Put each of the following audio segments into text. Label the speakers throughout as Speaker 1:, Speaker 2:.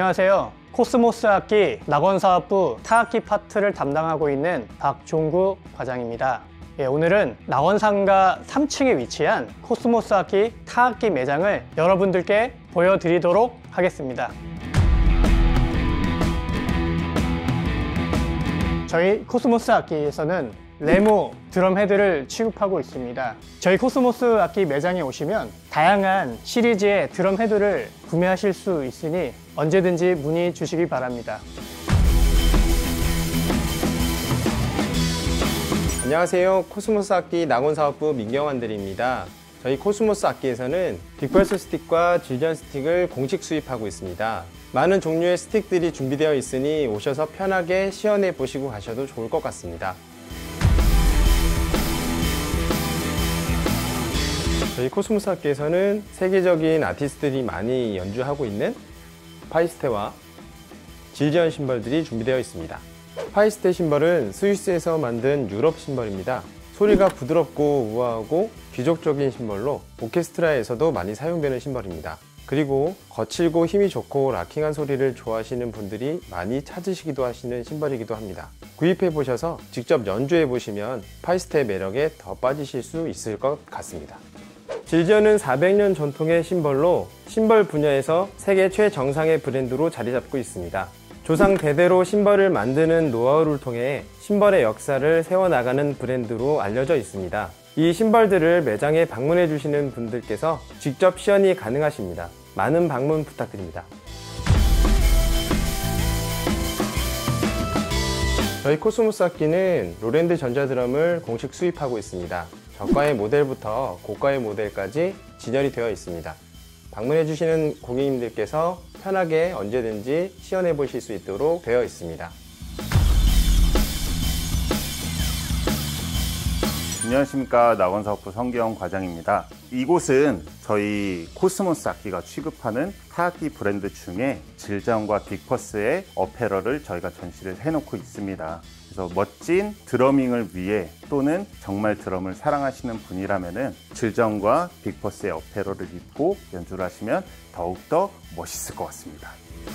Speaker 1: 안녕하세요. 코스모스 악기 낙원사업부 타악기 파트를 담당하고 있는 박종구 과장입니다. 오늘은 낙원상가 3층에 위치한 코스모스 악기 타악기 매장을 여러분들께 보여드리도록 하겠습니다. 저희 코스모스 악기에서는 레모 드럼 헤드를 취급하고 있습니다. 저희 코스모스 악기 매장에 오시면 다양한 시리즈의 드럼 헤드를 구매하실 수 있으니 언제든지 문의 주시기 바랍니다.
Speaker 2: 안녕하세요. 코스모스 악기 낙원사업부 민경환 대리입니다. 저희 코스모스 악기에서는 빅펄스 스틱과 질전 스틱을 공식 수입하고 있습니다. 많은 종류의 스틱들이 준비되어 있으니 오셔서 편하게 시연해 보시고 가셔도 좋을 것 같습니다. 저희 코스모스 악기에서는 세계적인 아티스트들이 많이 연주하고 있는 파이스테와 질전 심벌들이 준비되어 있습니다. 파이스테 심벌은 스위스에서 만든 유럽 심벌입니다. 소리가 부드럽고 우아하고 귀족적인 심벌로 오케스트라에서도 많이 사용되는 심벌입니다. 그리고 거칠고 힘이 좋고 락킹한 소리를 좋아하시는 분들이 많이 찾으시기도 하시는 심벌이기도 합니다. 구입해 보셔서 직접 연주해 보시면 파이스테의 매력에 더 빠지실 수 있을 것 같습니다. 질전은 400년 전통의 심벌로 심벌 분야에서 세계 최정상의 브랜드로 자리 잡고 있습니다. 조상 대대로 심벌을 만드는 노하우를 통해 심벌의 역사를 세워나가는 브랜드로 알려져 있습니다. 이 심벌들을 매장에 방문해 주시는 분들께서 직접 시연이 가능하십니다. 많은 방문 부탁드립니다. 저희 코스모스 악기는 로랜드 전자드럼을 공식 수입하고 있습니다. 저가의 모델부터 고가의 모델까지 진열이 되어 있습니다. 방문해 주시는 고객님들께서 편하게 언제든지 시연해 보실 수 있도록 되어 있습니다.
Speaker 3: 안녕하십니까. 낙원사업부 성기영 과장입니다. 이곳은 저희 코스모스 악기가 취급하는 타악기 브랜드 중에 질전과 빅퍼스의 어페럴을 저희가 전시를 해놓고 있습니다. 그래서 멋진 드러밍을 위해 또는 정말 드럼을 사랑하시는 분이라면 질전과 빅퍼스의 어페럴을 입고 연주를 하시면 더욱더 멋있을 것 같습니다.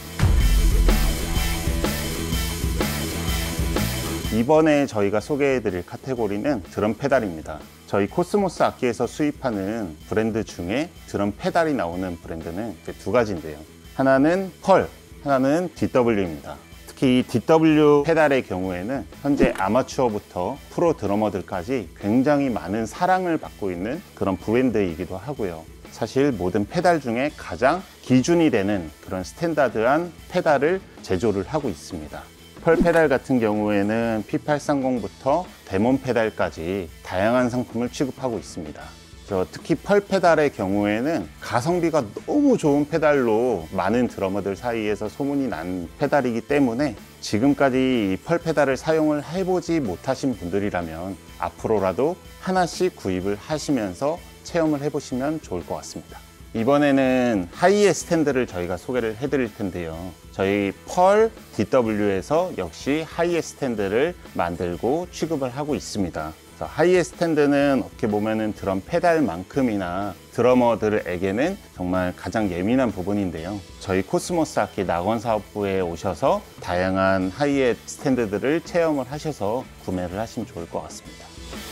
Speaker 3: 이번에 저희가 소개해드릴 카테고리는 드럼 페달입니다. 저희 코스모스 악기에서 수입하는 브랜드 중에 드럼 페달이 나오는 브랜드는 두 가지인데요. 하나는 펄, 하나는 DW입니다. 특히 이 DW 페달의 경우에는 현재 아마추어부터 프로 드러머들까지 굉장히 많은 사랑을 받고 있는 그런 브랜드이기도 하고요. 사실 모든 페달 중에 가장 기준이 되는 그런 스탠다드한 페달을 제조를 하고 있습니다. 펄 페달 같은 경우에는 P830부터 데몬 페달까지 다양한 상품을 취급하고 있습니다. 특히 펄 페달의 경우에는 가성비가 너무 좋은 페달로 많은 드러머들 사이에서 소문이 난 페달이기 때문에 지금까지 이 펄 페달을 사용을 해보지 못하신 분들이라면 앞으로라도 하나씩 구입을 하시면서 체험을 해보시면 좋을 것 같습니다. 이번에는 하이의 스탠드를 저희가 소개를 해드릴 텐데요. 저희 펄 DW에서 역시 하이의 스탠드를 만들고 취급을 하고 있습니다. 하이의 스탠드는 어떻게 보면은 드럼 페달만큼이나 드러머들에게는 정말 가장 예민한 부분인데요. 저희 코스모스 악기 낙원사업부에 오셔서 다양한 하이의 스탠드들을 체험을 하셔서 구매를 하시면 좋을 것 같습니다.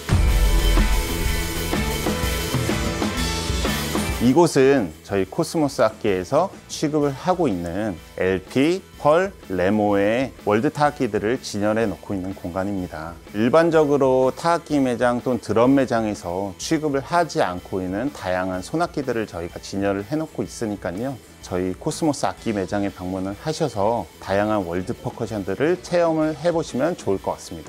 Speaker 3: 이곳은 저희 코스모스 악기에서 취급을 하고 있는 LP, 펄, 레모의 월드 타악기들을 진열해 놓고 있는 공간입니다. 일반적으로 타악기 매장 또는 드럼 매장에서 취급을 하지 않고 있는 다양한 손악기들을 저희가 진열을 해 놓고 있으니까요. 저희 코스모스 악기 매장에 방문을 하셔서 다양한 월드 퍼커션들을 체험을 해보시면 좋을 것 같습니다.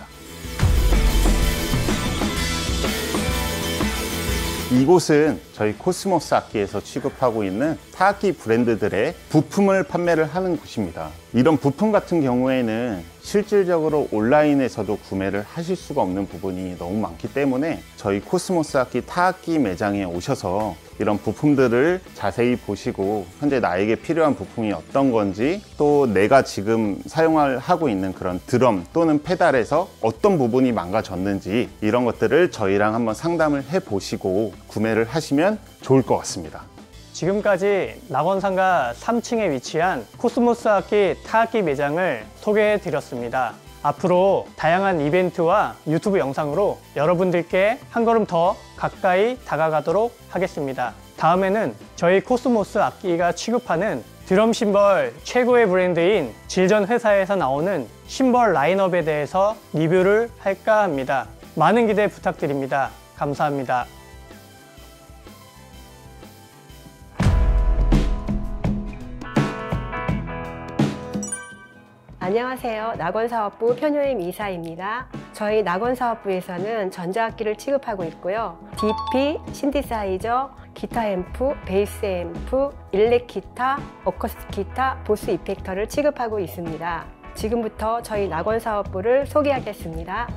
Speaker 3: 이곳은 저희 코스모스 악기에서 취급하고 있는 타악기 브랜드들의 부품을 판매를 하는 곳입니다. 이런 부품 같은 경우에는 실질적으로 온라인에서도 구매를 하실 수가 없는 부분이 너무 많기 때문에 저희 코스모스 악기 타악기 매장에 오셔서 이런 부품들을 자세히 보시고 현재 나에게 필요한 부품이 어떤 건지 또 내가 지금 사용하고 있는 그런 드럼 또는 페달에서 어떤 부분이 망가졌는지 이런 것들을 저희랑 한번 상담을 해 보시고 구매를 하시면 좋을 것 같습니다.
Speaker 1: 지금까지 낙원상가 3층에 위치한 코스모스 악기 타악기 매장을 소개해 드렸습니다. 앞으로 다양한 이벤트와 유튜브 영상으로 여러분들께 한 걸음 더 가까이 다가가도록 하겠습니다. 다음에는 저희 코스모스 악기가 취급하는 드럼 심벌 최고의 브랜드인 질전 회사에서 나오는 심벌 라인업에 대해서 리뷰를 할까 합니다. 많은 기대 부탁드립니다. 감사합니다.
Speaker 4: 안녕하세요. 낙원사업부 편효임 이사입니다. 저희 낙원사업부에서는 전자악기를 취급하고 있고요. DP, 신디사이저, 기타 앰프, 베이스 앰프, 일렉 기타, 어쿠스틱 기타, 보스 이펙터를 취급하고 있습니다. 지금부터 저희 낙원사업부를 소개하겠습니다.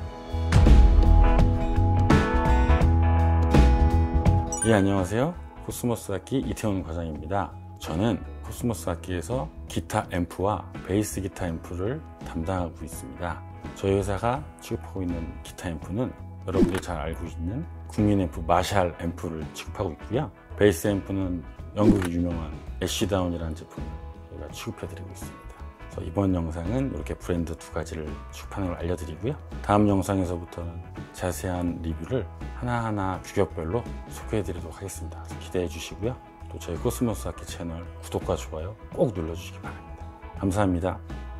Speaker 5: 예, 안녕하세요. 코스모스 악기 이태원 과장입니다. 저는 코스모스 악기에서 기타 앰프와 베이스 기타 앰프를 담당하고 있습니다. 저희 회사가 취급하고 있는 기타 앰프는 여러분들이 잘 알고 있는 국민 앰프 마샬 앰프를 취급하고 있고요. 베이스 앰프는 영국의 유명한 애쉬다운이라는 제품을 저희가 취급해드리고 있습니다. 그래서 이번 영상은 이렇게 브랜드 두 가지를 취급하는 걸 알려드리고요. 다음 영상에서부터는 자세한 리뷰를 하나하나 규격별로 소개해드리도록 하겠습니다. 그래서 기대해 주시고요. 또 저희 코스모스 악기 채널 구독과 좋아요 꼭 눌러주시기 바랍니다. 감사합니다.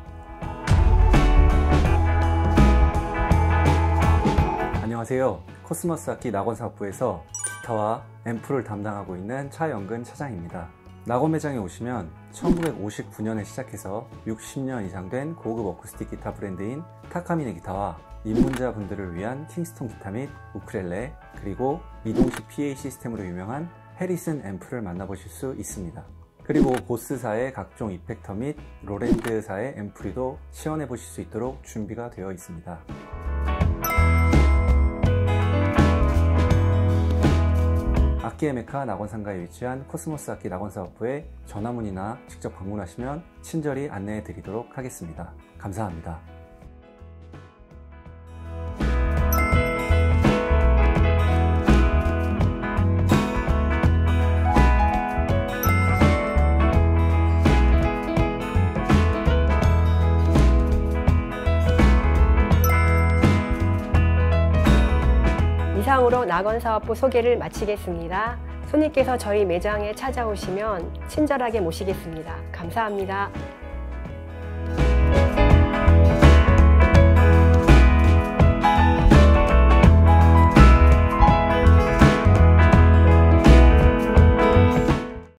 Speaker 6: 안녕하세요. 코스모스 악기 낙원사업부에서 기타와 앰프를 담당하고 있는 차영근 차장입니다. 낙원 매장에 오시면 1959년에 시작해서 60년 이상 된 고급 어쿠스틱 기타 브랜드인 타카미네 기타와 입문자분들을 위한 킹스톤 기타 및 우쿨렐레, 그리고 이동식 PA 시스템으로 유명한 해리슨 앰프를 만나보실 수 있습니다. 그리고 보스사의 각종 이펙터 및 로랜드사의 앰프리도 시연해 보실 수 있도록 준비가 되어 있습니다. 악기의 메카 낙원상가에 위치한 코스모스 악기 낙원사업부에 전화문의나 직접 방문하시면 친절히 안내해 드리도록 하겠습니다. 감사합니다.
Speaker 4: 이상으로 낙원사업부 소개를 마치겠습니다. 손님께서 저희 매장에 찾아오시면 친절하게 모시겠습니다. 감사합니다.